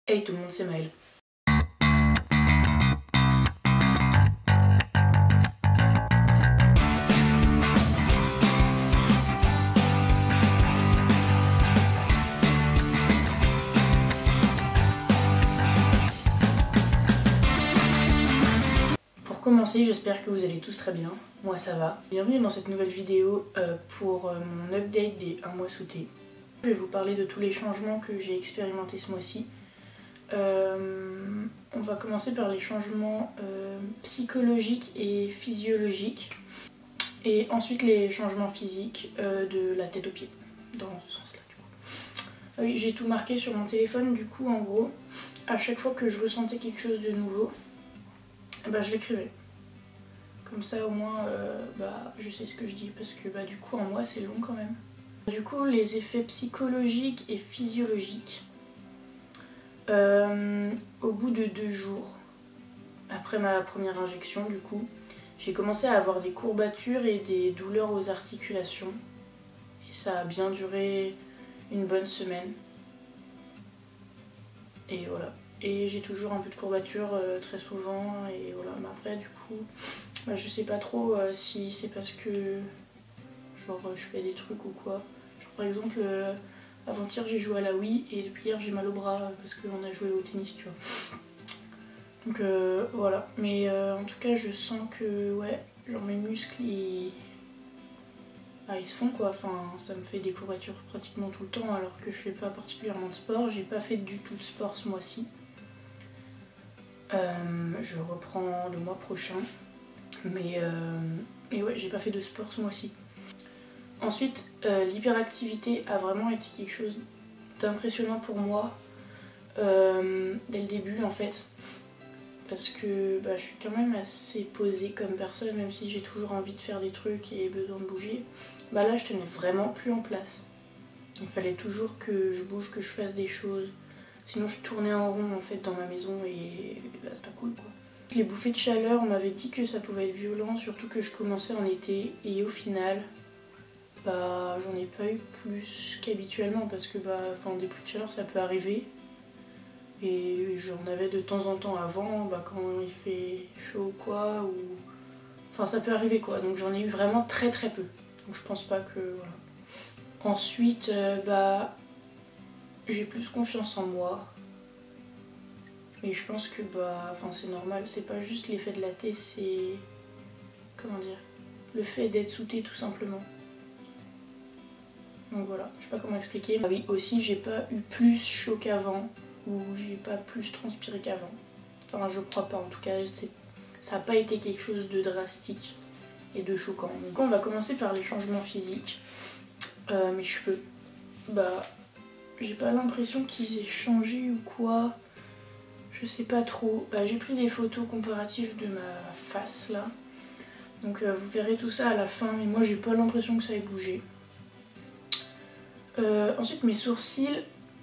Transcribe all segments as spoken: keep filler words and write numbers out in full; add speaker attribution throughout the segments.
Speaker 1: Hey tout le monde, c'est Maëlle. Pour commencer, j'espère que vous allez tous très bien. Moi ça va. Bienvenue dans cette nouvelle vidéo euh, pour euh, mon update des un mois sous thé. Je vais vous parler de tous les changements que j'ai expérimentés ce mois-ci. Euh, on va commencer par les changements euh, psychologiques et physiologiques. Et ensuite les changements physiques euh, de la tête aux pieds. Dans ce sens-là du coup. Oui, j'ai tout marqué sur mon téléphone, du coup en gros, à chaque fois que je ressentais quelque chose de nouveau, eh ben, je l'écrivais. Comme ça au moins euh, bah, je sais ce que je dis parce que bah, du coup en moi c'est long quand même. Du coup les effets psychologiques et physiologiques. Euh, au bout de deux jours, après ma première injection du coup, j'ai commencé à avoir des courbatures et des douleurs aux articulations. Et ça a bien duré une bonne semaine. Et voilà. Et j'ai toujours un peu de courbatures euh, très souvent. Et voilà. Mais après du coup, bah, je sais pas trop euh, si c'est parce que genre je fais des trucs ou quoi. Genre par exemple, euh, avant-hier j'ai joué à la Wii et depuis hier j'ai mal au bras parce qu'on a joué au tennis, tu vois. Donc euh, voilà. Mais euh, en tout cas je sens que ouais, genre mes muscles ils... Ah, ils se font quoi, enfin ça me fait des courbatures pratiquement tout le temps alors que je fais pas particulièrement de sport. J'ai pas fait du tout de sport ce mois-ci. Euh, je reprends le mois prochain. Mais, euh, mais ouais, j'ai pas fait de sport ce mois-ci. Ensuite, euh, l'hyperactivité a vraiment été quelque chose d'impressionnant pour moi euh, dès le début en fait. Parce que bah, je suis quand même assez posée comme personne, même si j'ai toujours envie de faire des trucs et besoin de bouger. Bah là je tenais vraiment plus en place. Il fallait toujours que je bouge, que je fasse des choses. Sinon je tournais en rond en fait dans ma maison et bah, c'est pas cool quoi. Les bouffées de chaleur, on m'avait dit que ça pouvait être violent, surtout que je commençais en été. Et au final, bah j'en ai pas eu plus qu'habituellement parce que bah, enfin, des bouffées de chaleur ça peut arriver. Et j'en avais de temps en temps avant, bah, quand il fait chaud ou quoi, ou... Enfin ça peut arriver quoi, donc j'en ai eu vraiment très très peu. Donc je pense pas que... Voilà. Ensuite, euh, bah... j'ai plus confiance en moi. Mais je pense que bah... Enfin c'est normal, c'est pas juste l'effet de la thé, c'est... Comment dire? Le fait d'être sous thé tout simplement. Donc voilà, je sais pas comment expliquer. Ah oui, aussi j'ai pas eu plus chaud qu'avant, ou j'ai pas plus transpiré qu'avant. Enfin je crois pas, en tout cas ça n'a pas été quelque chose de drastique et de choquant. Donc on va commencer par les changements physiques. Euh, mes cheveux, bah j'ai pas l'impression qu'ils aient changé ou quoi. Je sais pas trop. Bah, j'ai pris des photos comparatives de ma face là. Donc euh, vous verrez tout ça à la fin, mais moi j'ai pas l'impression que ça ait bougé. Euh, ensuite mes sourcils,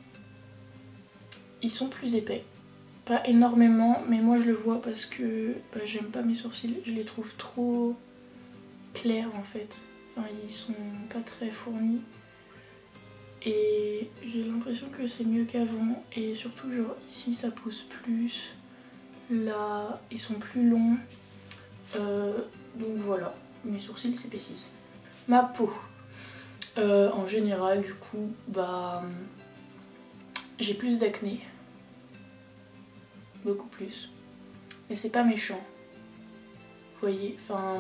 Speaker 1: ils sont plus épais. Pas énormément, mais moi je le vois parce que bah, j'aime pas mes sourcils. Je les trouve trop clairs en fait. Enfin, ils sont pas très fournis. Et j'ai l'impression que c'est mieux qu'avant. Et surtout genre ici ça pousse plus. Là ils sont plus longs. Euh, donc voilà, mes sourcils s'épaississent. Ma peau. Euh, en général du coup bah j'ai plus d'acné. Beaucoup plus. Mais c'est pas méchant. Vous voyez, enfin...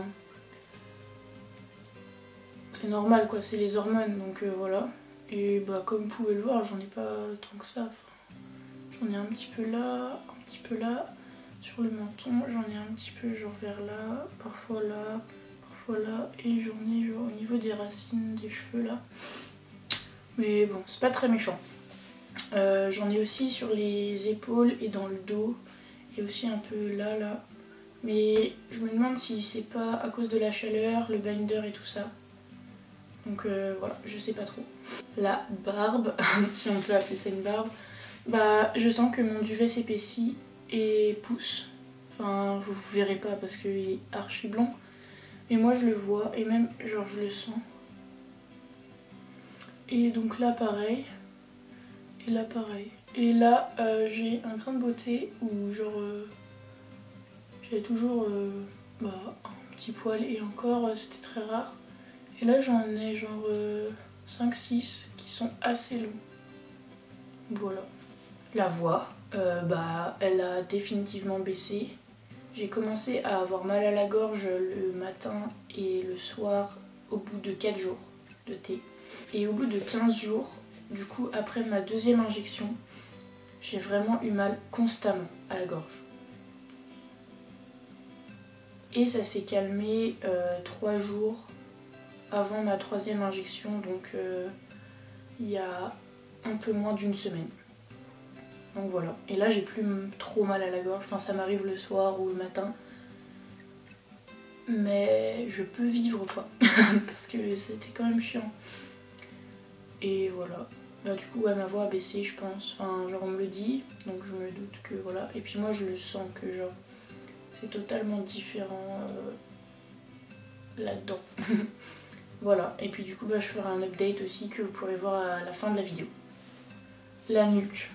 Speaker 1: C'est normal quoi, c'est les hormones donc euh, voilà. Et bah comme vous pouvez le voir, j'en ai pas tant que ça. J'en ai un petit peu là, un petit peu là, sur le menton, j'en ai un petit peu genre vers là, parfois là, parfois là, et j'en ai genre au niveau des racines des cheveux là. Mais bon, c'est pas très méchant. Euh, j'en ai aussi sur les épaules et dans le dos, et aussi un peu là, là. Mais je me demande si c'est pas à cause de la chaleur, le binder et tout ça. Donc euh, voilà, je sais pas trop. La barbe, si on peut appeler ça une barbe, bah je sens que mon duvet s'épaissit et pousse. Enfin, vous verrez pas parce qu'il est archi blond. Mais moi je le vois et même genre je le sens. Et donc là pareil. Et là pareil. Et là euh, j'ai un grain de beauté où genre euh, j'avais toujours euh, bah, un petit poil et encore euh, c'était très rare. Et là j'en ai genre euh, cinq six qui sont assez longs. Voilà. La voix, euh, bah elle a définitivement baissé. J'ai commencé à avoir mal à la gorge le matin et le soir au bout de quatre jours de thé. Et au bout de quinze jours, du coup après ma deuxième injection, j'ai vraiment eu mal constamment à la gorge. Et ça s'est calmé euh, trois jours avant ma troisième injection, donc euh, il y a un peu moins d'une semaine. Donc voilà. Et là j'ai plus trop mal à la gorge, enfin ça m'arrive le soir ou le matin. Mais je peux vivre quoi, parce que c'était quand même chiant. Et voilà. Bah du coup ouais, ma voix a baissé je pense, enfin genre on me le dit, donc je me doute que voilà. Et puis moi je le sens que genre c'est totalement différent euh, là-dedans. Voilà, et puis du coup bah, je ferai un update aussi que vous pourrez voir à la fin de la vidéo. La nuque.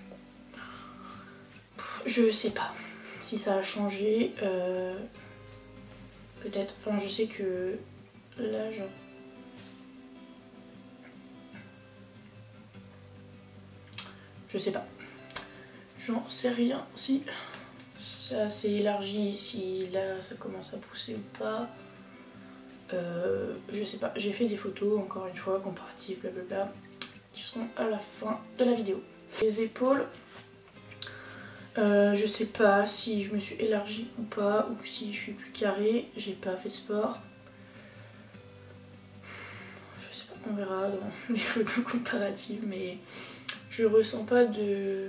Speaker 1: Je sais pas si ça a changé, euh, peut-être, enfin je sais que là genre... Je sais pas. J'en sais rien si ça s'est élargi, si là ça commence à pousser ou pas. Euh, je sais pas. J'ai fait des photos, encore une fois, comparatives, blablabla, qui seront à la fin de la vidéo. Les épaules, euh, je sais pas si je me suis élargie ou pas, ou si je suis plus carrée. J'ai pas fait de sport. Je sais pas, on verra dans les photos comparatives, mais je ressens pas de...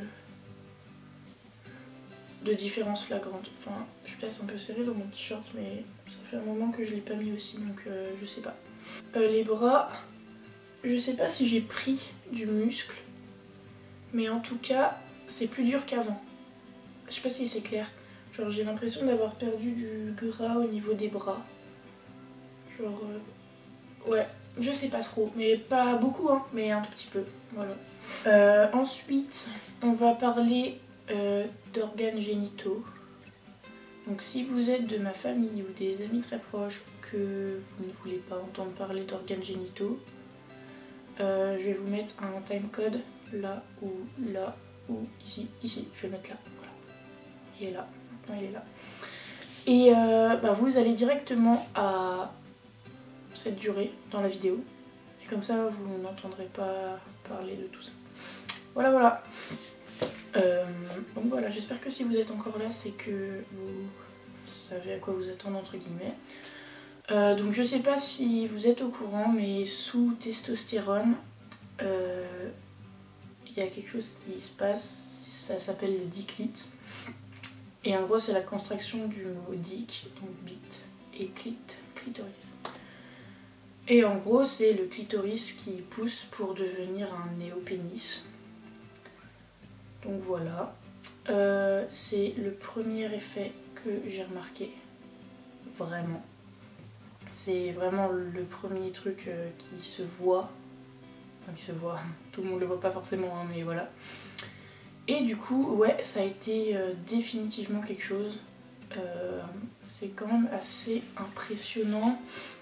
Speaker 1: de différence flagrante. Enfin, je suis peut-être un peu serrée dans mon t-shirt, mais ça fait un moment que je l'ai pas mis aussi, donc euh, je sais pas. Euh, les bras, je sais pas si j'ai pris du muscle, mais en tout cas, c'est plus dur qu'avant. Je sais pas si c'est clair. Genre, j'ai l'impression d'avoir perdu du gras au niveau des bras. Genre, euh, ouais, je sais pas trop, mais pas beaucoup, hein, mais un tout petit peu, voilà. Euh, ensuite, on va parler Euh, d'organes génitaux. Donc si vous êtes de ma famille ou des amis très proches que vous ne voulez pas entendre parler d'organes génitaux, euh, je vais vous mettre un timecode là ou là ou ici, ici, je vais mettre là, voilà. Il est là, maintenant il est là. Et euh, bah vous allez directement à cette durée dans la vidéo. Et comme ça vous n'entendrez pas parler de tout ça. Voilà, voilà. Euh, donc voilà, j'espère que si vous êtes encore là, c'est que vous savez à quoi vous attendre entre guillemets. Euh, donc je sais pas si vous êtes au courant, mais sous testostérone, il euh, y a quelque chose qui se passe, ça s'appelle le diclite. Et en gros c'est la contraction du mot dick, donc bite, et clit, clitoris. Et en gros c'est le clitoris qui pousse pour devenir un néopénis. Donc voilà, euh, c'est le premier effet que j'ai remarqué, vraiment. C'est vraiment le premier truc euh, qui se voit, enfin qui se voit, tout le monde le voit pas forcément, hein, mais voilà. Et du coup, ouais, ça a été euh, définitivement quelque chose. Euh, c'est quand même assez impressionnant.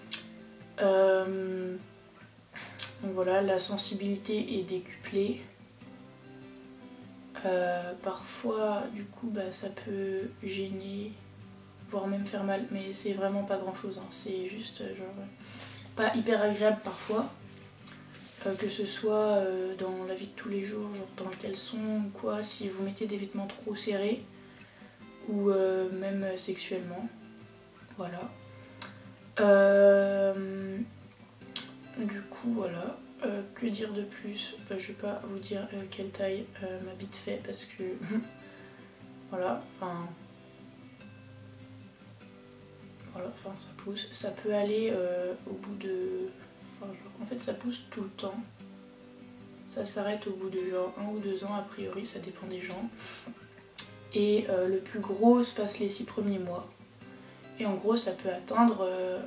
Speaker 1: Euh, donc voilà, la sensibilité est décuplée. Euh, parfois du coup bah, ça peut gêner, voire même faire mal, mais c'est vraiment pas grand chose, hein. C'est juste euh, genre pas hyper agréable parfois, euh, que ce soit euh, dans la vie de tous les jours, genre dans le caleçon ou quoi, si vous mettez des vêtements trop serrés, ou euh, même sexuellement, voilà. Euh, du coup voilà. Euh, que dire de plus? euh, Je vais pas vous dire euh, quelle taille euh, ma bite fait parce que voilà, enfin voilà, enfin ça pousse, ça peut aller euh, au bout de, enfin, genre, en fait ça pousse tout le temps, ça s'arrête au bout de genre un ou deux ans a priori, ça dépend des gens, et euh, le plus gros se passe les six premiers mois, et en gros ça peut atteindre euh,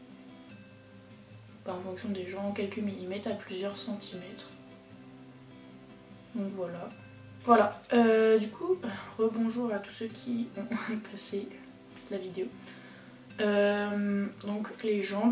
Speaker 1: en fonction des gens, quelques millimètres à plusieurs centimètres. Donc voilà. Voilà, euh, du coup, rebonjour à tous ceux qui ont passé la vidéo. Euh, donc les jambes,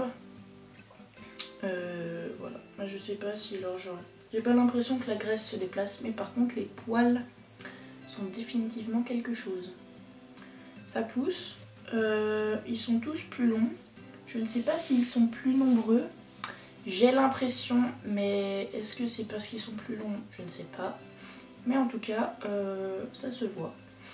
Speaker 1: euh, voilà, moi je sais pas si alors genre, j'ai pas l'impression que la graisse se déplace, mais par contre les poils sont définitivement quelque chose. Ça pousse, euh, ils sont tous plus longs, je ne sais pas s'ils sont plus nombreux, j'ai l'impression, mais est-ce que c'est parce qu'ils sont plus longs, je ne sais pas. Mais en tout cas, euh, ça se voit.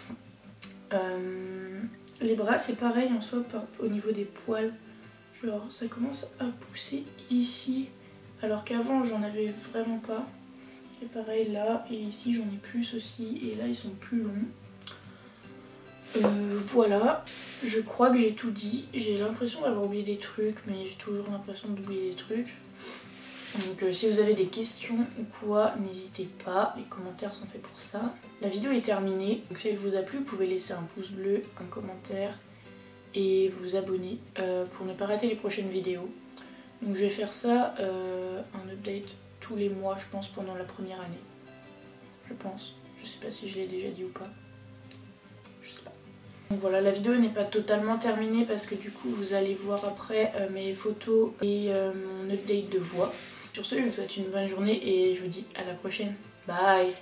Speaker 1: Euh, les bras, c'est pareil en soi, au niveau des poils. Genre, ça commence à pousser ici, alors qu'avant, j'en avais vraiment pas. Et pareil là, et ici, j'en ai plus aussi. Et là, ils sont plus longs. Euh, voilà, je crois que j'ai tout dit. J'ai l'impression d'avoir oublié des trucs, mais j'ai toujours l'impression d'oublier des trucs. Donc euh, si vous avez des questions ou quoi, n'hésitez pas, les commentaires sont faits pour ça. La vidéo est terminée, donc si elle vous a plu, vous pouvez laisser un pouce bleu, un commentaire et vous abonner euh, pour ne pas rater les prochaines vidéos. Donc je vais faire ça, euh, un update tous les mois je pense pendant la première année. Je pense, je sais pas si je l'ai déjà dit ou pas. Je sais pas. Donc voilà, la vidéo n'est pas totalement terminée parce que du coup vous allez voir après euh, mes photos et euh, mon update de voix. Sur ce, je vous souhaite une bonne journée et je vous dis à la prochaine. Bye!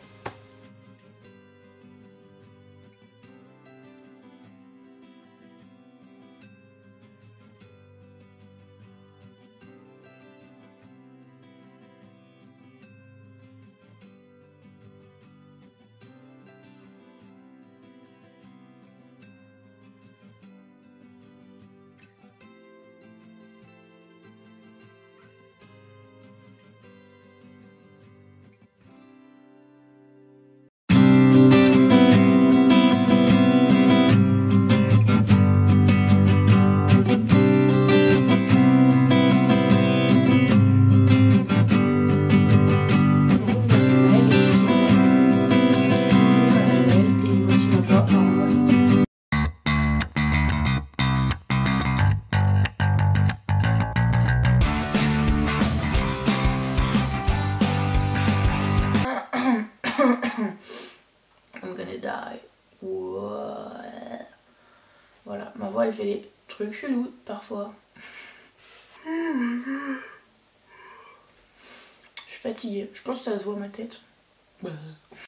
Speaker 1: I'm gonna die. Ouais. Voilà, ma voix elle fait des trucs chelous parfois. Je suis fatiguée, je pense que ça se voit à ma tête.